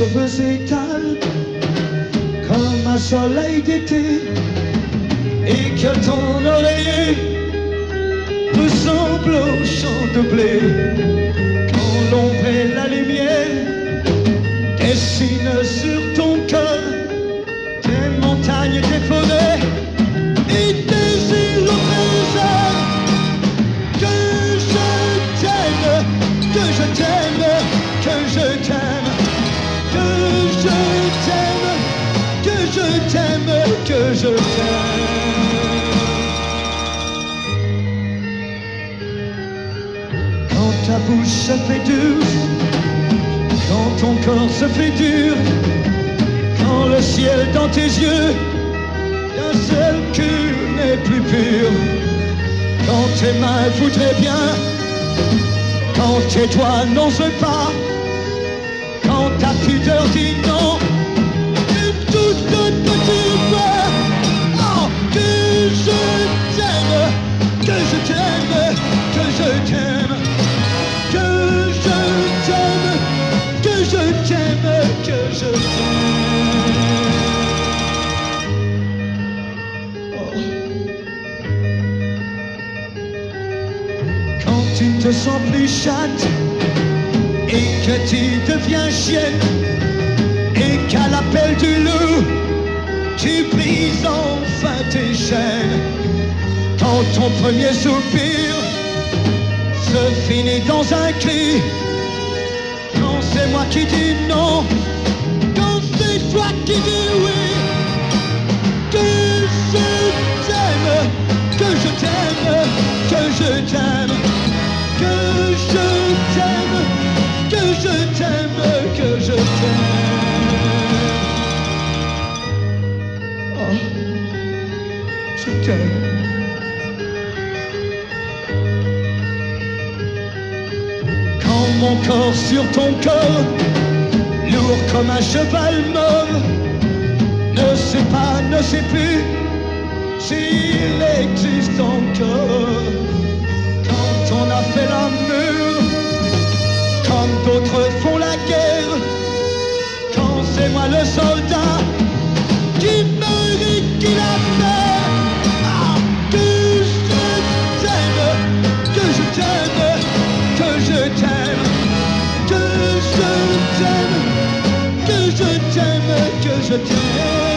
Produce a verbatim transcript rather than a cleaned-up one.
cheveux s'étalent comme un soleil d'été, et que ton oreiller ressemble au champ de blé, quand l'ombre et la lumière dessinent sur ton cœur des montagnes, des forêts et des îles au trésor. Que je t'aime, que je t'aime, que je t'aime, que je t'aime, que je t'aime, que je t'aime. Quand ta bouche se fait douce, quand ton corps se fait dur, quand le ciel dans tes yeux d'un seul cul n'est plus pur, quand tes mains voudraient bien, quand tes doigts n'osent pas, quand ta pudeur dit non, et tout ce que tu veux. Oh, que je t'aime, que je t'aime, que je t'aime, que je t'aime, que je t'aime, que je t'aime. Oh. Quand tu te sens plus chatte et que tu deviens chienne, et qu'à l'appel du loup tu brises enfin tes chaînes, quand ton premier soupir se finit dans un cri, quand c'est moi qui dis non, quand c'est toi qui dis oui, que je t'aime, que je t'aime, que je t'aime, que je t'aime, que je t'aime, que je t'aime. Oh, je t'aime. Quand mon corps sur ton corps, lourd comme un cheval mort, ne sait pas, ne sait plus s'il existe encore. Quand on a fait l'amour comme d'autres font la guerre, quand c'est moi le soldat qui meurt et qui l'a fait. Ah, que je t'aime, que je t'aime, que je t'aime, que je t'aime, que je t'aime, que je t'aime.